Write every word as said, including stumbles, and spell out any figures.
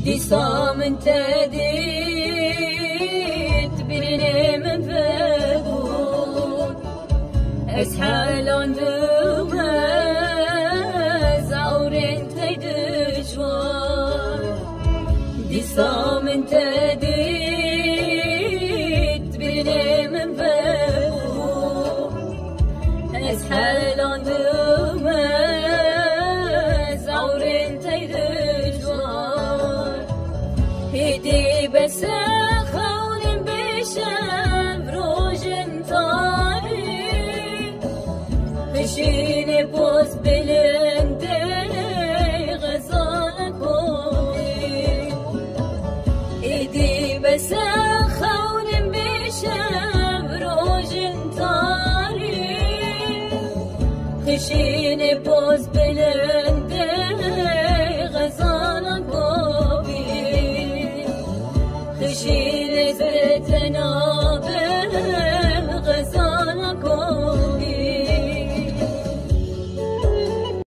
دیسام انتديت برنم فدود اسحالون دومز عورين تيدشوار دیسام انتديت برنم فدود اسحالون دومز عورين تيدشوار هدي بس خول بشم روجن طاري خشين بوز بلندي غزالك بوي هدي بس خول بشم روجن طاري خشين بوز بلندي غزالك بوي she